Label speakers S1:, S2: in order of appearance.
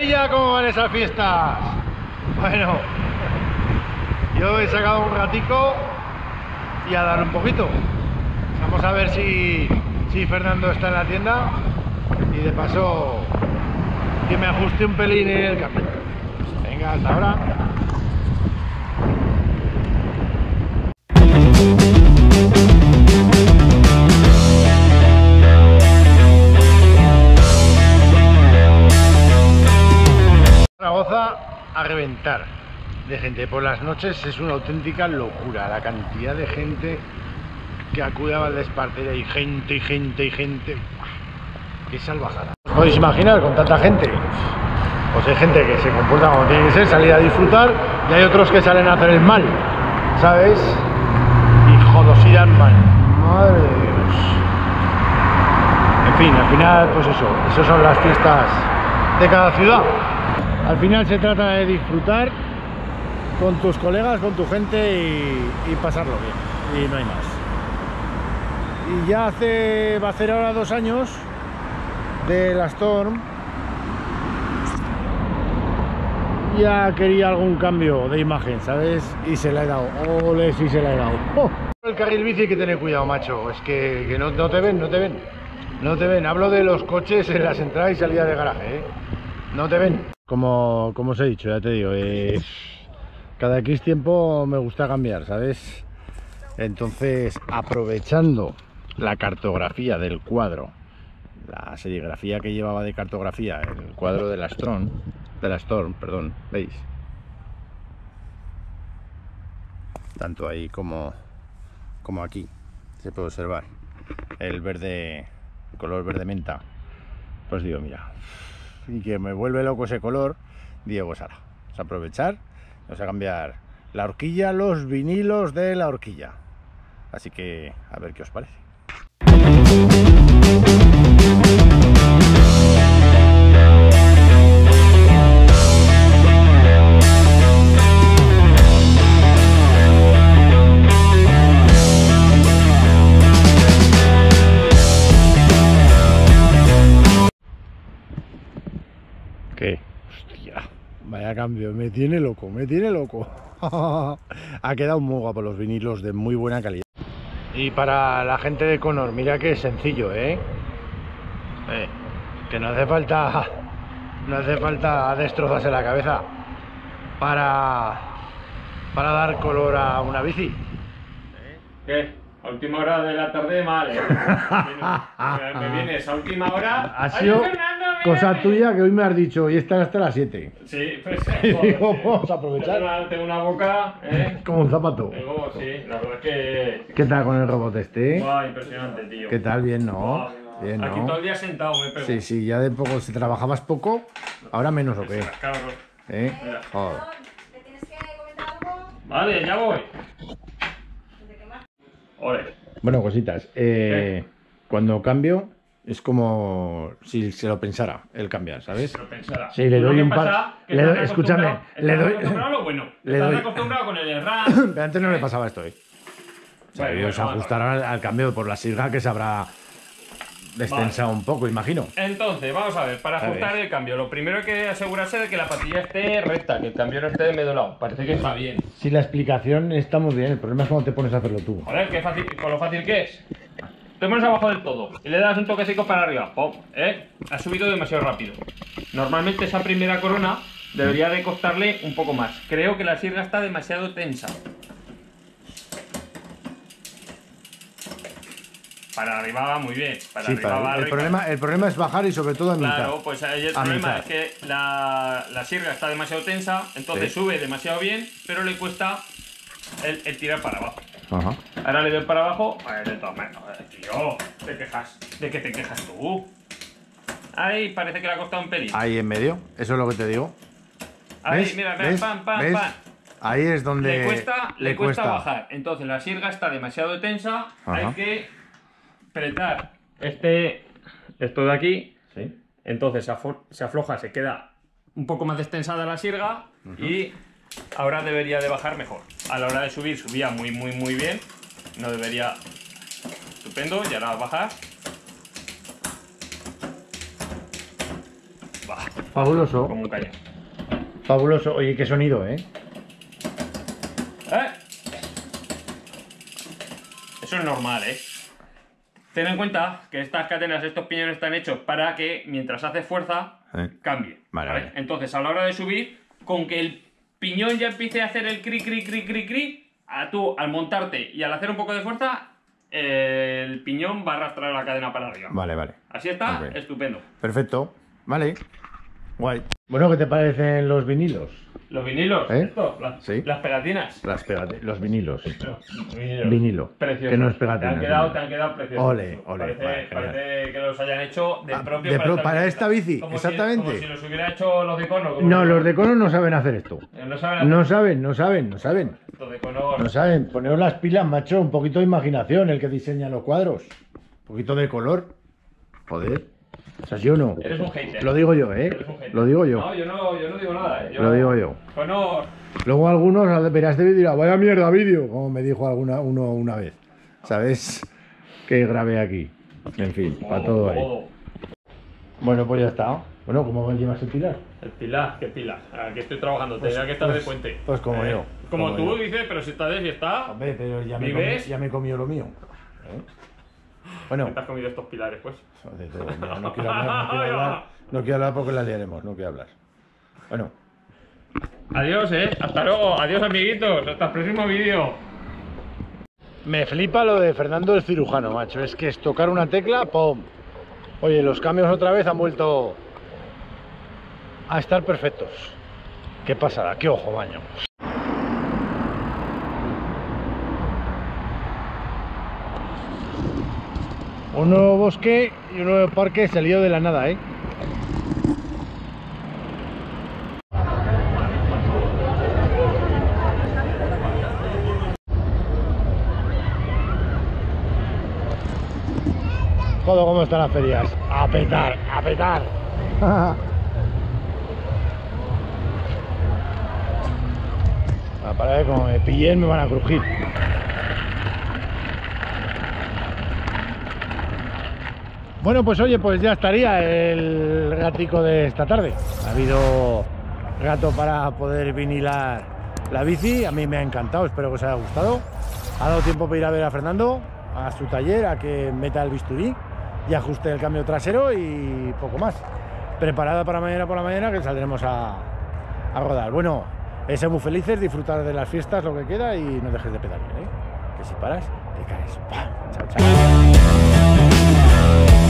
S1: ¿Y ya cómo van esas fiestas? Bueno, yo he sacado un ratico y a dar un poquito. Vamos a ver si Fernando está en la tienda y de paso que me ajuste un pelín en el cambio. Venga, hasta ahora. Zaragoza a reventar de gente. Por las noches es una auténtica locura la cantidad de gente que acude a Valdespartera, y gente, y gente, y gente. Qué salvajada. ¿Os podéis imaginar con tanta gente? Pues hay gente que se comporta como tiene que ser, salir a disfrutar, y hay otros que salen a hacer el mal, ¿sabes? Y jodosidad mal. Madre de Dios. En fin, al final, pues esas son las fiestas de cada ciudad. Al final se trata de disfrutar con tus colegas, con tu gente y pasarlo bien, y no hay más. Y ya va a hacer ahora 2 años de la Storm. Ya quería algún cambio de imagen, ¿sabes? Y se la he dado. Ole, sí se la he dado. ¡Oh! El carril bici hay que tener cuidado, macho. Es que no te ven, no te ven. No te ven. Hablo de los coches en las entradas y salidas de garaje, ¿eh? No te ven. Como os he dicho, ya te digo, cada X tiempo me gusta cambiar, ¿sabes? Entonces, aprovechando la cartografía del cuadro, la serigrafía que llevaba de cartografía, el cuadro de la Storm, perdón, ¿veis? Tanto ahí como aquí se puede observar el verde, el color verde menta. Pues digo, mira, y que me vuelve loco ese color, digo, Sara, vamos a aprovechar, vamos a cambiar la horquilla, los vinilos de la horquilla. Así que a ver qué os parece. ¿Qué? Hostia, vaya cambio, me tiene loco, me tiene loco. Ha quedado muy guapo los vinilos, de muy buena calidad. Y para la gente de Conor, mira que sencillo, que no hace falta destrozarse la cabeza para dar color a una bici.
S2: ¿Qué? A última hora de la tarde, mal. Me vienes a última hora.
S1: Ha sido cosa tuya que hoy me has dicho, y están hasta las 7.
S2: Sí, pues.
S1: Digo, vamos a aprovechar.
S2: Tengo una boca,
S1: como un zapato.
S2: Tengo, sí, la verdad es que.
S1: ¿Qué tal con el robot este?
S2: Guau, impresionante, tío.
S1: ¿Qué tal? Bien, ¿no?
S2: Guau.
S1: Bien, ¿no?
S2: Aquí todo el día sentado me pego.
S1: Sí, ya de poco, si trabajabas poco, ahora menos o qué.
S2: Cabrón.
S1: Joder.
S3: ¿Le tienes que comentar algo?
S2: Vale, ya voy. Ole.
S1: Bueno, cositas. Cuando cambio, es como si se lo pensara el cambiar, ¿sabes?
S2: Lo pensará.
S1: Sí, le doy un par.
S2: Pasa,
S1: Escúchame, le doy.
S2: Lo bueno.
S1: Le
S2: Estás
S1: doy.
S2: acostumbrado con el RAM.
S1: Pero antes no le pasaba esto, O sea,
S2: Bueno,
S1: se ajustará al cambio por la sirga que se habrá destensado un poco, imagino.
S2: Entonces, vamos a ver, para ajustar el cambio, lo primero hay que asegurarse de que la patilla esté recta, que el cambio no esté de medio lado. Parece que está bien.
S1: Si la explicación está muy bien, el problema es cuando te pones a hacerlo tú.
S2: Joder, qué fácil, con lo fácil que es. Te pones abajo del todo y le das un toquecito para arriba. ¡Pum! Ha subido demasiado rápido. Normalmente esa primera corona debería de costarle un poco más. Creo que la sirga está demasiado tensa. Para arriba va muy bien. Para
S1: Sí,
S2: arriba va
S1: el
S2: rica.
S1: problema es bajar y sobre todo a mitad.
S2: Claro, pues ahí el problema es que la sirga está demasiado tensa, entonces sube demasiado bien, pero le cuesta el tirar para abajo.
S1: Ajá.
S2: Ahora le doy para abajo. De todas maneras, tío, ¿te quejas? ¿De qué te quejas tú? Ahí parece que le ha costado un pelín.
S1: Ahí en medio, eso es lo que te digo.
S2: Ahí,
S1: ¿Ves?
S2: mira,
S1: ¿Ves?
S2: pam, pam,
S1: ¿Ves?
S2: pam.
S1: Ahí es donde
S2: Le cuesta bajar. Entonces la sirga está demasiado tensa.
S1: Ajá.
S2: Hay que apretar esto de aquí.
S1: Sí.
S2: Entonces se afloja, se queda un poco más destensada la sirga y ahora debería de bajar mejor. A la hora de subir, subía muy bien. No debería... Estupendo, y ahora va a bajar. Va.
S1: Fabuloso.
S2: Como un cañón.
S1: Fabuloso. Oye, qué sonido, ¿eh?
S2: Eso es normal, ¿eh? Ten en cuenta que estas cadenas, estos piñones están hechos para que mientras hace fuerza, cambie.
S1: Vale.
S2: Entonces, a la hora de subir, con que el piñón ya empiece a hacer el cri, cri, cri, cri, cri, tú al montarte y al hacer un poco de fuerza, el piñón va a arrastrar la cadena para arriba.
S1: Vale.
S2: Así está,
S1: Ok.
S2: estupendo.
S1: Perfecto. Vale. Guay. Bueno, ¿qué te parecen los vinilos?
S2: Los vinilos, estos,
S1: Sí.
S2: las pegatinas.
S1: Los vinilos.
S2: Vinilos.
S1: Vinilo.
S2: Preciosos.
S1: Que no es pegatina.
S2: Te han quedado preciosos.
S1: Ole.
S2: Parece,
S1: Vale,
S2: parece que los hayan hecho de propio
S1: para esta bici,
S2: como
S1: exactamente.
S2: como si los hubiera hecho los de Cono.
S1: No, los de Cono no saben hacer esto.
S2: No saben
S1: No saben.
S2: Los de Cono.
S1: No saben. Poneros las pilas, macho. Un poquito de imaginación, el que diseña los cuadros. Un poquito de color. Joder. O sea, yo no.
S2: Eres un hater.
S1: Lo digo yo, ¿eh?
S2: Eres un hater.
S1: Lo digo yo.
S2: No, yo no digo nada.
S1: Lo digo yo.
S2: Cono.
S1: Luego algunos verás este vídeo y dirán, vaya mierda vídeo, como me dijo uno una vez. ¿Sabes? Que grabé aquí. En fin, para todo ahí. Bueno, pues ya está. Bueno, ¿cómo llevas el pilar?
S2: El pilar, ¿qué pilar? Aquí estoy trabajando, tenía que estar de puente.
S1: Pues como yo.
S2: Como tú
S1: yo.
S2: dices, pero si está de fiesta.
S1: Hombre, pero ya me
S2: ¿Vives?
S1: ya me he comido lo mío. ¿Eh? Bueno,
S2: ¿Te has comido estos pilares, pues?
S1: de todo. No quiero hablar, no quiero hablar porque la liaremos, no quiero hablar. Bueno.
S2: Adiós, hasta luego, adiós amiguitos, hasta el próximo vídeo.
S1: Me flipa lo de Fernando el cirujano, macho. Es que es tocar una tecla, ¡pum! Oye, los cambios otra vez han vuelto a estar perfectos. Qué pasada, qué ojo baño. Un nuevo bosque y un nuevo parque salido de la nada, ¿eh? Joder, cómo están las ferias. A petar, a petar. Para que como me pillen me van a crujir. Bueno, pues oye, pues ya estaría el gatico de esta tarde. Ha habido gato para poder vinilar la bici. A mí me ha encantado, espero que os haya gustado. Ha dado tiempo para ir a ver a Fernando a su taller, a que meta el bisturí y ajuste el cambio trasero y poco más. Preparada para mañana por la mañana, que saldremos a rodar. Bueno, ser muy felices, disfrutar de las fiestas, lo que queda, y no dejes de pedalear, ¿eh? Que si paras, te caes. ¡Pam! Chao, chao.